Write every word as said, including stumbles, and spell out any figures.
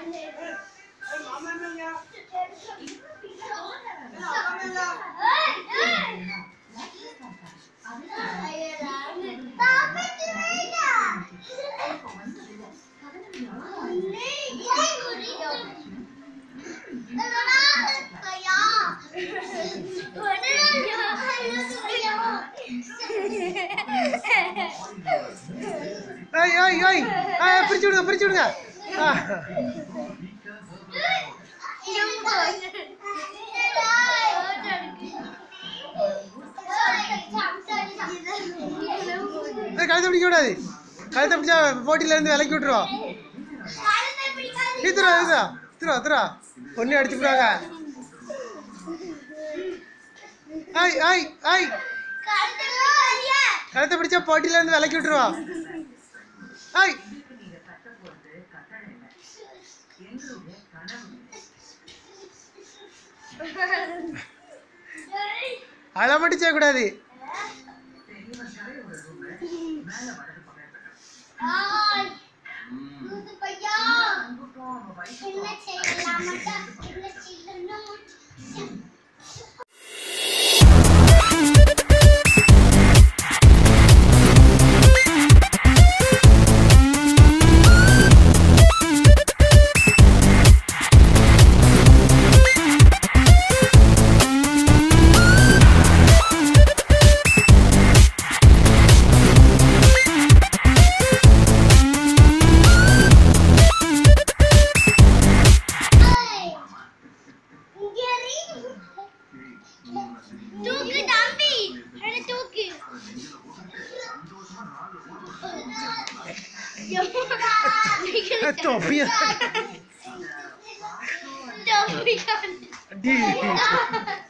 Ay, ay, ay. Ah, பிரிச்சு விடுங்க, பிரிச்சு விடுங்க. கழுத்தை பிடிக்க கூடாது. கழுத்தை பிடிச்சா போட்டியில இருந்து விலக்கி விட்டுருவோம். இதுரா இதுரா இதுரா இதுரா ஒன்னே அடிச்சு விடுவாங்க. ஐய் ஐய் ஐய் கழுத்தை பிடிச்சா போட்டியில இருந்து விலக்கி விட்டுருவோம். ஐய் அழ மட்டும் செய்யக்கூடாது. Topi. Topi.